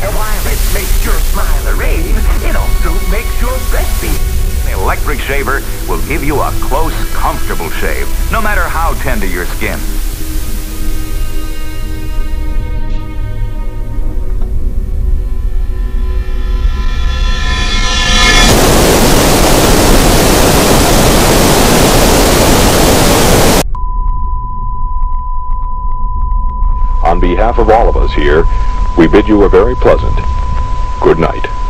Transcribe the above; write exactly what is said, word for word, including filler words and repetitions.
And while it makes your smile rave, it also makes your breath beat. The electric shaver will give you a close, comfortable shave, no matter how tender your skin. On behalf of all of us here, we bid you a very pleasant good night.